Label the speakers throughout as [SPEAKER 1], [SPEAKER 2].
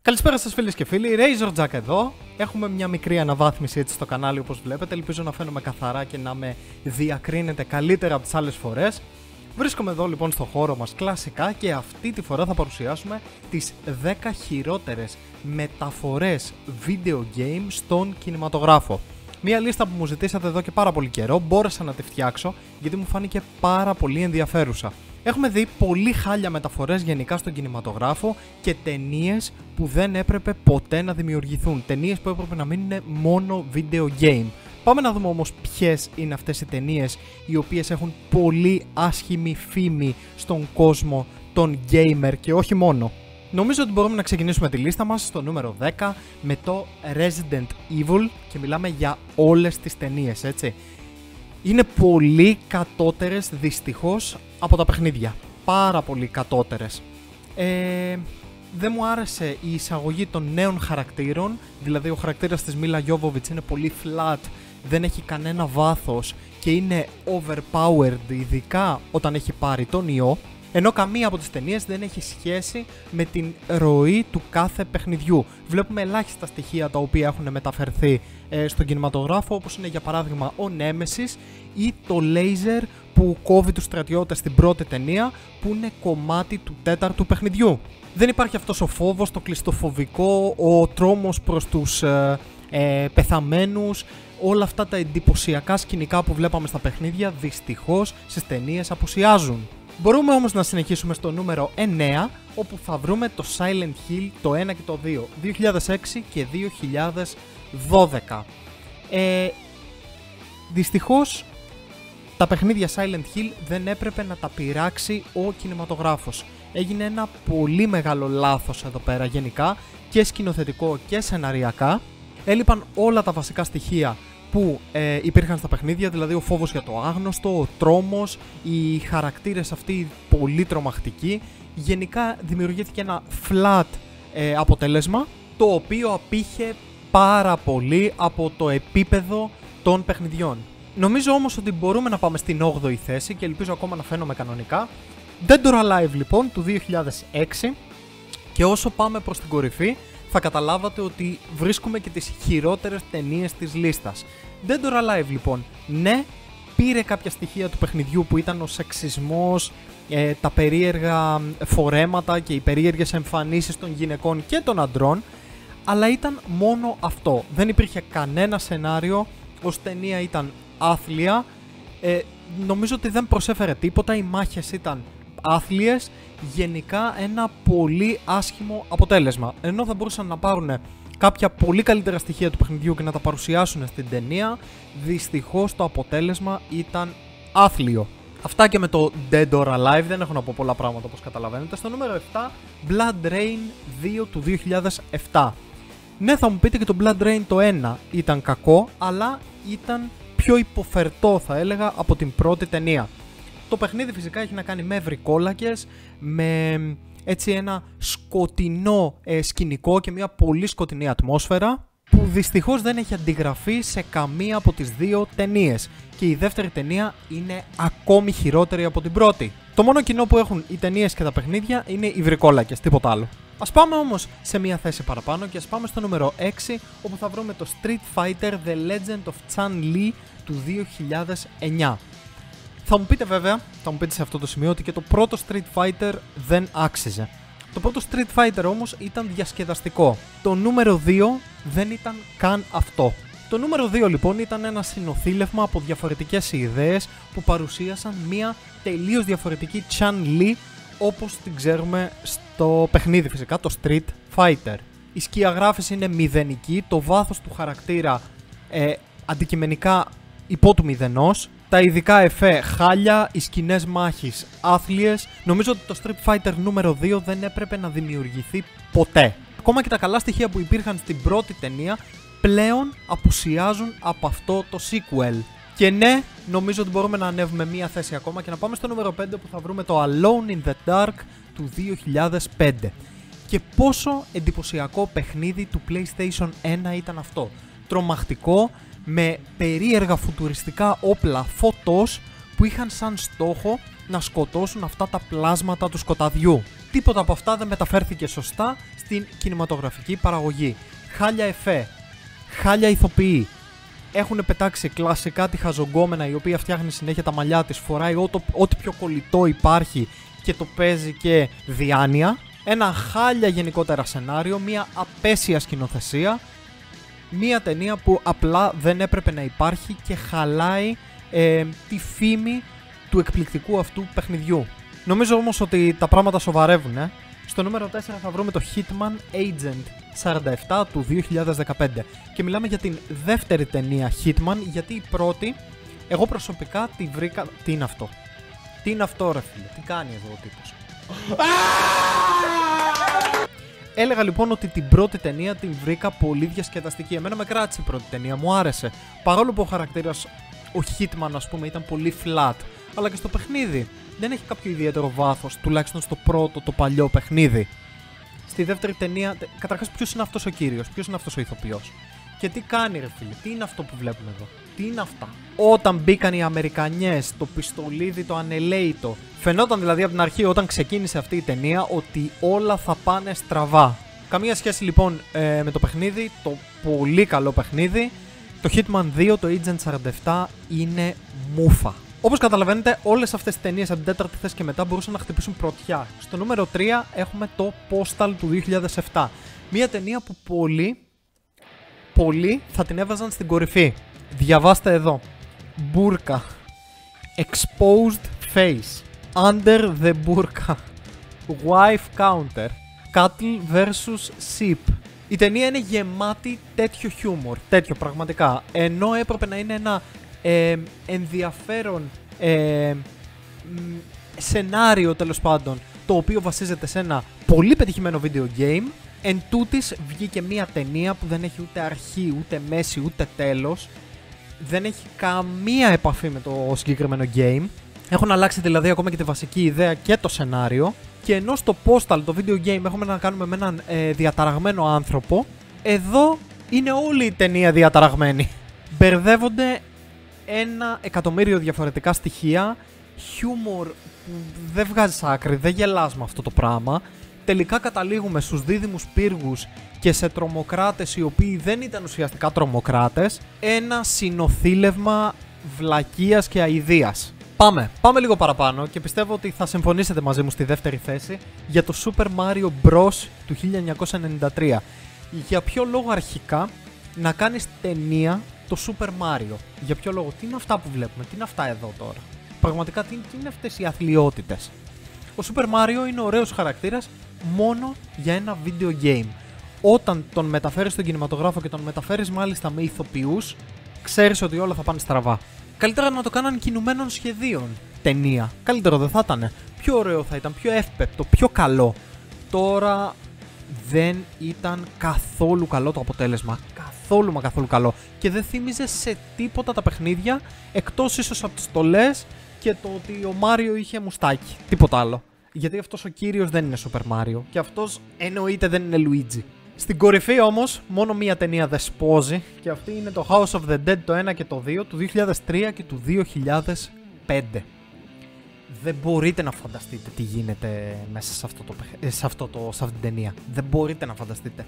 [SPEAKER 1] Καλησπέρα σας φίλες και φίλοι, RazorJack εδώ. Έχουμε μια μικρή αναβάθμιση έτσι στο κανάλι όπως βλέπετε. Ελπίζω να φαίνομαι καθαρά και να με διακρίνετε καλύτερα από τις άλλες φορές. Βρίσκομαι εδώ λοιπόν στο χώρο μας κλασικά και αυτή τη φορά θα παρουσιάσουμε τις 10 χειρότερες μεταφορές video game στον κινηματογράφο. Μια λίστα που μου ζητήσατε εδώ και πάρα πολύ καιρό, μπόρεσα να τη φτιάξω γιατί μου φάνηκε πάρα πολύ ενδιαφέρουσα. Έχουμε δει πολύ χάλια μεταφορές γενικά στον κινηματογράφο και ταινίες που δεν έπρεπε ποτέ να δημιουργηθούν. Ταινίες που έπρεπε να μείνουν μόνο video game. Πάμε να δούμε όμως ποιες είναι αυτές οι ταινίες οι οποίες έχουν πολύ άσχημη φήμη στον κόσμο των gamer και όχι μόνο. Νομίζω ότι μπορούμε να ξεκινήσουμε τη λίστα μας στο νούμερο 10 με το Resident Evil και μιλάμε για όλες τις ταινίες, έτσι. Είναι πολύ κατώτερες δυστυχώς από τα παιχνίδια. Πάρα πολύ κατώτερες. Δεν μου άρεσε η εισαγωγή των νέων χαρακτήρων. Δηλαδή ο χαρακτήρας της Μίλα Γιόβοβιτς είναι πολύ flat, δεν έχει κανένα βάθος και είναι overpowered, ειδικά όταν έχει πάρει τον ιό. Ενώ καμία από τις ταινίες δεν έχει σχέση με την ροή του κάθε παιχνιδιού. Βλέπουμε ελάχιστα στοιχεία τα οποία έχουν μεταφερθεί στον κινηματογράφο, όπως είναι για παράδειγμα ο Nemesis ή το laser που κόβει τους στρατιώτες στην πρώτη ταινία, που είναι κομμάτι του τέταρτου παιχνιδιού. Δεν υπάρχει αυτός ο φόβος, το κλειστοφοβικό, ο τρόμος προς τους πεθαμένους. Όλα αυτά τα εντυπωσιακά σκηνικά που βλέπαμε στα παιχνίδια δυστυχώς στις ταινίες απουσιάζουν. Μπορούμε όμως να συνεχίσουμε στο νούμερο 9, όπου θα βρούμε το Silent Hill το 1 και το 2, 2006 και 2012. Δυστυχώς τα παιχνίδια Silent Hill δεν έπρεπε να τα πειράξει ο κινηματογράφος. Έγινε ένα πολύ μεγάλο λάθος εδώ πέρα γενικά, και σκηνοθετικό και σεναριακά. Έλειπαν όλα τα βασικά στοιχεία που υπήρχαν στα παιχνίδια, δηλαδή ο φόβος για το άγνωστο, ο τρόμος, οι χαρακτήρες αυτοί πολύ τρομακτικοί. Γενικά δημιουργήθηκε ένα flat αποτέλεσμα, το οποίο απήχε πάρα πολύ από το επίπεδο των παιχνιδιών. Νομίζω όμως ότι μπορούμε να πάμε στην 8η θέση και ελπίζω ακόμα να φαίνομαι κανονικά. Dead or Alive λοιπόν του 2006, και όσο πάμε προς την κορυφή θα καταλάβατε ότι βρίσκουμε και τις χειρότερες ταινίες της λίστας. Dead or Alive λοιπόν, ναι, πήρε κάποια στοιχεία του παιχνιδιού που ήταν ο σεξισμός, τα περίεργα φορέματα και οι περίεργες εμφανίσεις των γυναικών και των αντρών, αλλά ήταν μόνο αυτό. Δεν υπήρχε κανένα σενάριο, ως ταινία ήταν άθλια, νομίζω ότι δεν προσέφερε τίποτα, οι μάχες ήταν άθλιες, γενικά ένα πολύ άσχημο αποτέλεσμα. Ενώ θα μπορούσαν να πάρουν κάποια πολύ καλύτερα στοιχεία του παιχνιδιού και να τα παρουσιάσουν στην ταινία, δυστυχώς το αποτέλεσμα ήταν άθλιο. Αυτά και με το Dead or Alive, δεν έχω να πω πολλά πράγματα όπως καταλαβαίνετε. Στο νούμερο 7, Blood Rain 2 του 2007. Ναι, θα μου πείτε και το Blood Rain το 1 ήταν κακό, αλλά ήταν πιο υποφερτό θα έλεγα από την πρώτη ταινία. Το παιχνίδι φυσικά έχει να κάνει με βρικόλακες, με έτσι ένα σκοτεινό σκηνικό και μια πολύ σκοτεινή ατμόσφαιρα, που δυστυχώς δεν έχει αντιγραφεί σε καμία από τις δύο ταινίες. Και η δεύτερη ταινία είναι ακόμη χειρότερη από την πρώτη. Το μόνο κοινό που έχουν οι ταινίες και τα παιχνίδια είναι οι βρικόλακες, τίποτα άλλο. Ας πάμε όμως σε μια θέση παραπάνω και ας πάμε στο νούμερο 6, όπου θα βρούμε το Street Fighter The Legend of Chun-Li του 2009. Θα μου πείτε βέβαια, θα μου πείτε σε αυτό το σημείο ότι και το πρώτο Street Fighter δεν άξιζε. Το πρώτο Street Fighter όμως ήταν διασκεδαστικό. Το νούμερο 2 δεν ήταν καν αυτό. Το νούμερο 2 λοιπόν ήταν ένα συνοθήλευμα από διαφορετικές ιδέες που παρουσίασαν μια τελείως διαφορετική Chun-Li όπως την ξέρουμε στο παιχνίδι φυσικά, το Street Fighter. Η σκιαγράφηση είναι μηδενική, το βάθος του χαρακτήρα αντικειμενικά υπό του μηδενός. Τα ειδικά εφέ χάλια, οι σκηνές μάχης άθλιες. Νομίζω ότι το Street Fighter νούμερο 2 δεν έπρεπε να δημιουργηθεί ποτέ. Ακόμα και τα καλά στοιχεία που υπήρχαν στην πρώτη ταινία πλέον απουσιάζουν από αυτό το sequel. Και ναι, νομίζω ότι μπορούμε να ανέβουμε μία θέση ακόμα και να πάμε στο νούμερο 5, που θα βρούμε το Alone in the Dark του 2005. Και πόσο εντυπωσιακό παιχνίδι του PlayStation 1 ήταν αυτό. Τρομακτικό, με περίεργα φουτουριστικά όπλα φωτός που είχαν σαν στόχο να σκοτώσουν αυτά τα πλάσματα του σκοταδιού. τίποτα από αυτά δεν μεταφέρθηκε σωστά στην κινηματογραφική παραγωγή. Χάλια εφέ, χάλια ηθοποιοί. Έχουν πετάξει κλασικά τη χαζογκόμενα η οποία φτιάχνει συνέχεια τα μαλλιά της, φοράει ό,τι πιο κολλητό υπάρχει και το παίζει και διάνοια. Ένα χάλια γενικότερα σενάριο, μια απέσια σκηνοθεσία. Μια ταινία που απλά δεν έπρεπε να υπάρχει και χαλάει τη φήμη του εκπληκτικού αυτού παιχνιδιού. Νομίζω όμως ότι τα πράγματα σοβαρεύουν. Στο νούμερο 4 θα βρούμε το Hitman Agent 47 του 2015 και μιλάμε για την δεύτερη ταινία Hitman, γιατί η πρώτη εγώ προσωπικά τη βρήκα... Τι είναι αυτό? Τι είναι αυτό ρε φίλε? Τι κάνει εδώ ο τύπος? Έλεγα λοιπόν ότι την πρώτη ταινία την βρήκα πολύ διασκεδαστική. Εμένα με κράτησε η πρώτη ταινία, μου άρεσε. Παρόλο που ο χαρακτήρας, ο Hitman ας πούμε, ήταν πολύ flat, αλλά και στο παιχνίδι δεν έχει κάποιο ιδιαίτερο βάθος, τουλάχιστον στο πρώτο, το παλιό παιχνίδι. Στη δεύτερη ταινία, καταρχάς ποιος είναι αυτός ο κύριος, ποιος είναι αυτός ο ηθοποιός και τι κάνει ρε φίλε, τι είναι αυτό που βλέπουμε εδώ, τι είναι αυτά? Όταν μπήκαν οι Αμερικανιές, το πιστολίδι, το ανελαίητο, φαινόταν δηλαδή από την αρχή όταν ξεκίνησε αυτή η ταινία ότι όλα θα πάνε στραβά. Καμία σχέση λοιπόν με το παιχνίδι, το πολύ καλό παιχνίδι. Το Hitman 2, το Agent 47 είναι μούφα. Όπως καταλαβαίνετε, όλες αυτές τις ταινίες από την τέταρτη θέση και μετά μπορούσαν να χτυπήσουν πρωτιά. Στο νούμερο 3 έχουμε το Postal του 2007. Μια ταινία που πολλοί θα την έβαζαν στην κορυφή. Διαβάστε εδώ. Burka. Exposed face. Under the burka. Wife counter. Cattle vs sheep. Η ταινία είναι γεμάτη τέτοιο χιούμορ. Τέτοιο πραγματικά. Ενώ έπρεπε να είναι ένα ενδιαφέρον σενάριο τέλος πάντων, το οποίο βασίζεται σε ένα πολύ πετυχημένο video game, εν τούτης βγήκε μια ταινία που δεν έχει ούτε αρχή, ούτε μέση, ούτε τέλος. Δεν έχει καμία επαφή με το συγκεκριμένο game. Έχουν αλλάξει δηλαδή ακόμα και τη βασική ιδέα και το σενάριο. Και ενώ στο Postal, το video game, έχουμε να κάνουμε με έναν διαταραγμένο άνθρωπο, εδώ είναι όλη η ταινία διαταραγμένη. Μπερδεύονται 1.000.000 διαφορετικά στοιχεία, χιούμορ που δεν βγάζεις άκρη, δεν γελάς με αυτό το πράγμα. Τελικά καταλήγουμε στους δίδυμους πύργους και σε τρομοκράτες οι οποίοι δεν ήταν ουσιαστικά τρομοκράτες. Ένα συνοθήλευμα βλακείας και αηδίας. Πάμε λίγο παραπάνω και πιστεύω ότι θα συμφωνήσετε μαζί μου στη δεύτερη θέση για το Super Mario Bros. Του 1993. Για ποιο λόγο αρχικά να κάνεις ταινία το Super Mario? Για ποιο λόγο? Τι είναι αυτά που βλέπουμε? Τι είναι αυτά εδώ τώρα? Πραγματικά τι είναι αυτές οι αθλιότητες? Ο Super Mario είναι ωραίος χαρακτήρας μόνο για ένα video game. Όταν τον μεταφέρεις στον κινηματογράφο και τον μεταφέρεις μάλιστα με ηθοποιούς, ξέρεις ότι όλα θα πάνε στραβά. Καλύτερα να το κάναν κινουμένων σχεδίων ταινία. Καλύτερο δεν θα ήταν? Πιο ωραίο θα ήταν, πιο εύπεπτο, πιο καλό. Τώρα δεν ήταν καθόλου καλό το αποτέλεσμα. Καθόλου καλό. Και δεν θύμιζε σε τίποτα τα παιχνίδια, εκτός ίσως από τις στολές και το ότι ο Μάριο είχε μουστάκι. Τίποτα άλλο. Γιατί αυτός ο κύριος δεν είναι Super Mario και αυτός εννοείται δεν είναι Luigi. Στην κορυφή όμως μόνο μία ταινία δεσπόζει και αυτή είναι το House of the Dead το 1 και το 2 του 2003 και του 2005. Δεν μπορείτε να φανταστείτε τι γίνεται μέσα σε αυτή την ταινία. Δεν μπορείτε να φανταστείτε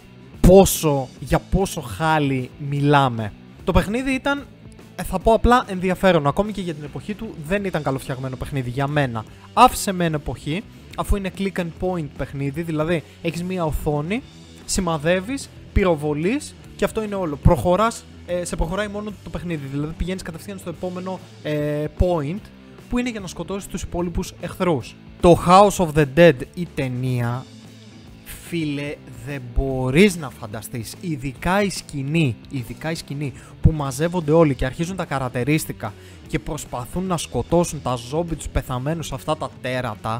[SPEAKER 1] για πόσο χάλι μιλάμε. Το παιχνίδι ήταν, θα πω απλά, ενδιαφέρον. Ακόμη και για την εποχή του δεν ήταν καλοφτιαγμένο παιχνίδι για μένα. Άφησε με εποχή, αφού είναι click and point παιχνίδι, δηλαδή έχεις μία οθόνη, σημαδεύεις, πυροβολείς και αυτό είναι όλο. Προχωράς, σε προχωράει μόνο το παιχνίδι, δηλαδή πηγαίνεις κατευθείαν στο επόμενο point, που είναι για να σκοτώσεις τους υπόλοιπους εχθρούς. Το House of the Dead, η ταινία, φίλε, δεν μπορείς να φανταστείς. Ειδικά η σκηνή που μαζεύονται όλοι και αρχίζουν τα καρατερίστικα και προσπαθούν να σκοτώσουν τα ζόμπι τους πεθαμένους αυτά τα τέρατα.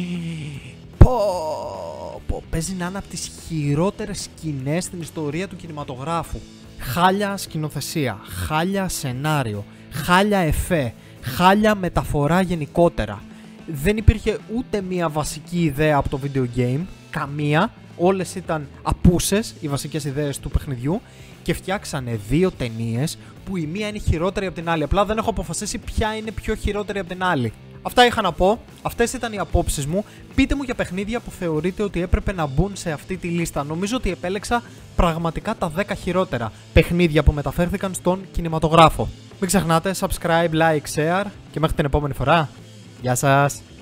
[SPEAKER 1] Παίζει να είναι από τις χειρότερες σκηνές στην ιστορία του κινηματογράφου. Χάλια σκηνοθεσία, χάλια σενάριο, χάλια εφέ, χάλια μεταφορά γενικότερα. Δεν υπήρχε ούτε μία βασική ιδέα από το video game, καμία. Όλες ήταν απούσες οι βασικές ιδέες του παιχνιδιού και φτιάξανε δύο ταινίες που η μία είναι χειρότερη από την άλλη. Απλά δεν έχω αποφασίσει ποια είναι πιο χειρότερη από την άλλη. Αυτά είχα να πω. Αυτές ήταν οι απόψεις μου. Πείτε μου για παιχνίδια που θεωρείτε ότι έπρεπε να μπουν σε αυτή τη λίστα. Νομίζω ότι επέλεξα πραγματικά τα 10 χειρότερα παιχνίδια που μεταφέρθηκαν στον κινηματογράφο. Μην ξεχνάτε subscribe, like, share και μέχρι την επόμενη φορά. Γεια σας!